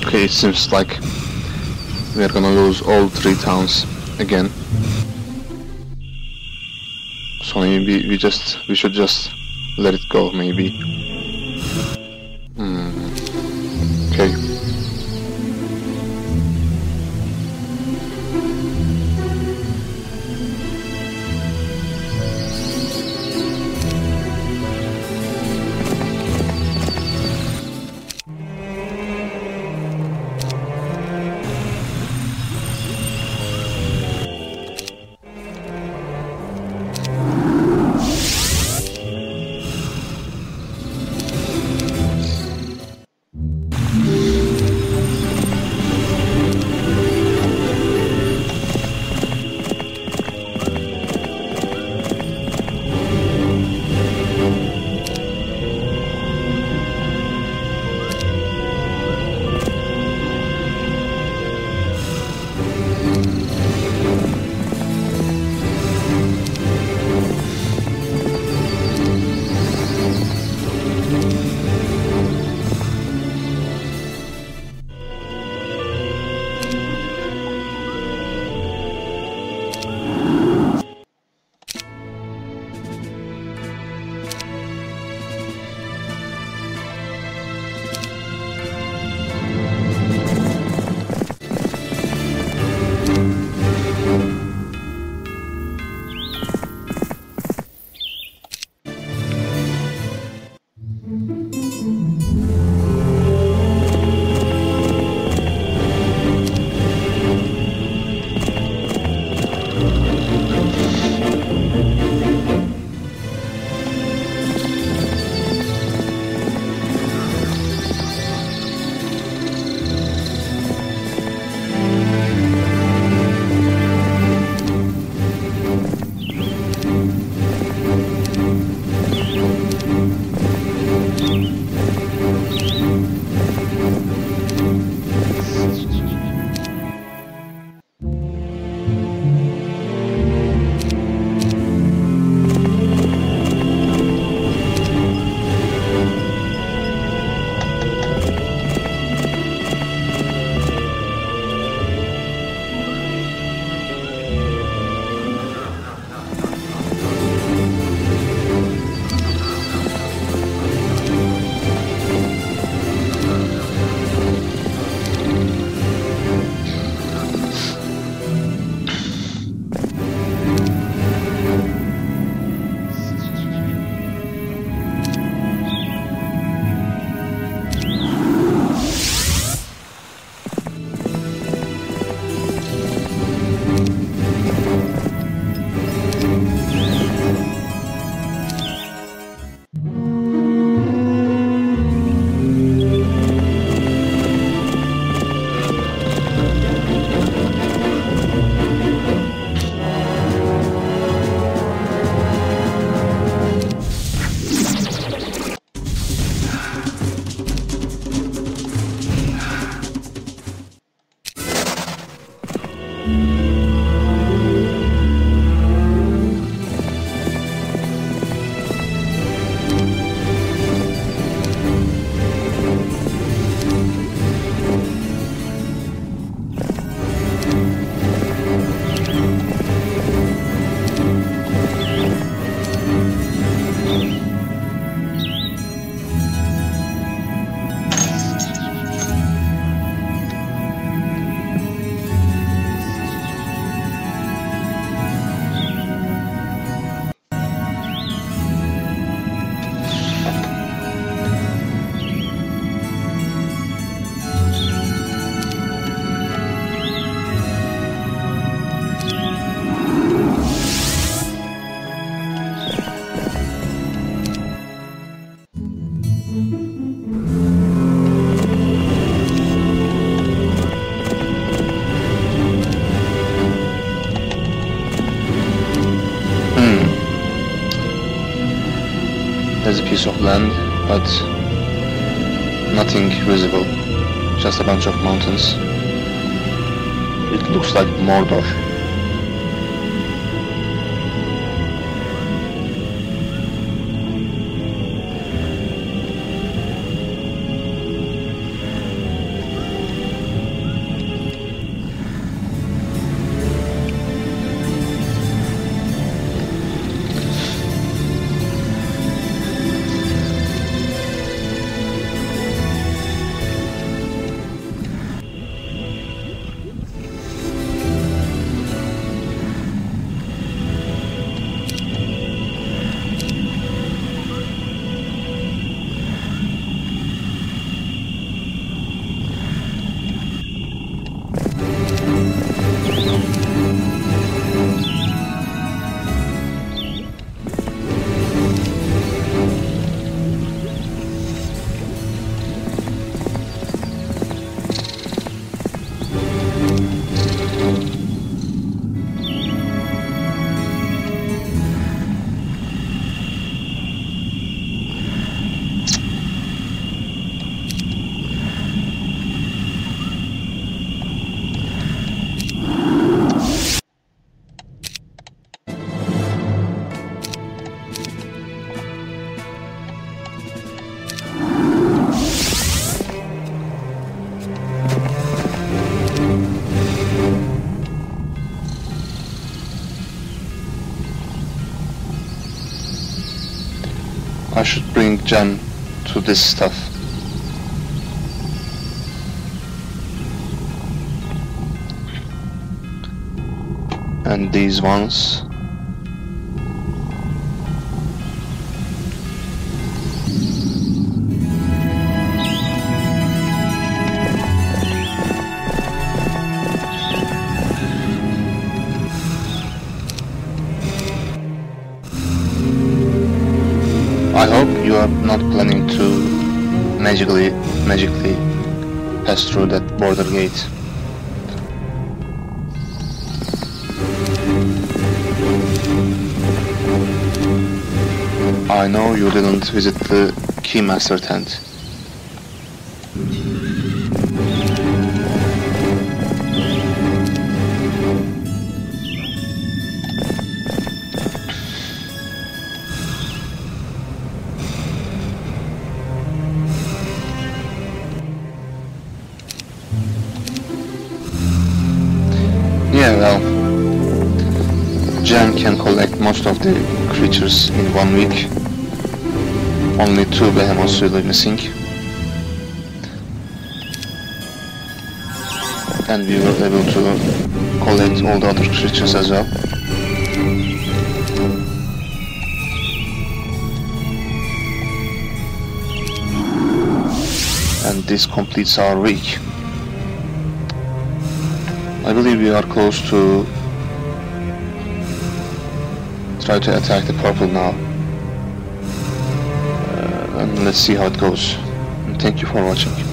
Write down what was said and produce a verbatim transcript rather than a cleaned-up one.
Okay, it seems like we are gonna lose all three towns again. So maybe we just we should just let it go, maybe. Hmm. Okay. There's a piece of land, but nothing visible. Just a bunch of mountains. It looks like Mordor. should bring Jen to this stuff. And these ones. I hope you are not planning to magically, magically pass through that border gate. I know you didn't visit the Keymaster tent. Yeah, well, Jen can collect most of the creatures in one week. Only two behemoths will be missing. And we were able to collect all the other creatures as well. And this completes our week. I believe we are close to try to attack the purple now. Uh, and let's see how it goes. And thank you for watching.